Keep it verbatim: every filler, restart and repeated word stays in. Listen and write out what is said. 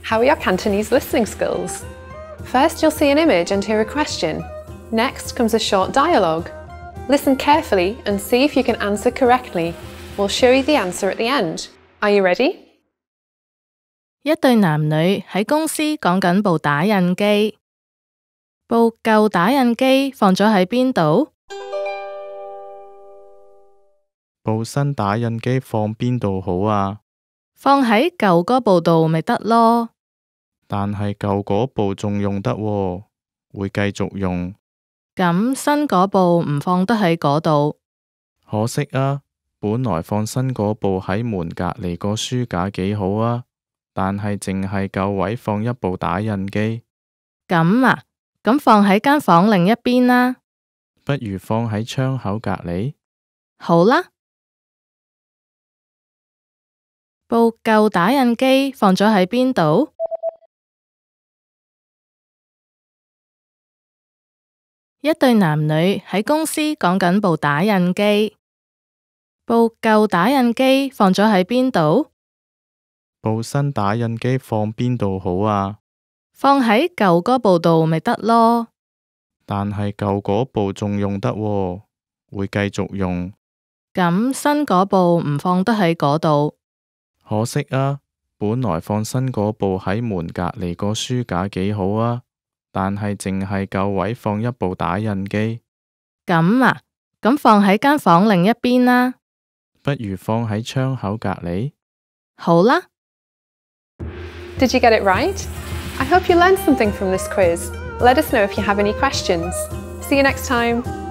How are your Cantonese listening skills? First, you'll see an image and hear a question. Next comes a short dialogue. Listen carefully and see if you can answer correctly. We'll show you the answer at the end. Are you ready? 一對男女喺公司講緊部打印機。部舊打印機放咗喺邊度？ 部新打印機放邊度好啊？ 放喺舊嗰部度咪得咯。 但係舊嗰部仲用得喎，會繼續用。 咁新嗰部唔放得喺嗰度。 可惜啊，本來放新嗰部喺門隔離個書架幾好啊，但係淨係夠位放一部打印機。 咁啊，咁放喺間房另一邊啦。 不如放喺窗口隔離。 好啦。部舊打印機放咗喺邊度？一對男女喺公司講緊部打印機。部舊打印機放咗喺邊度？ 部新打印機放邊度好啊？ 放喺舊嗰部度咪得咯。 但係舊嗰部仲用得喎，會繼續用。 咁新嗰部唔放得喺嗰度。 可惜啊，本來放新嗰部喺門隔離個書架幾好啊，但係淨係夠位放一部打印機。 咁啊，咁放喺間房另一邊啦。 不如放喺窗口隔離。 好啦。 Did you get it right? I hope you learned something from this quiz. Let us know if you have any questions. See you next time.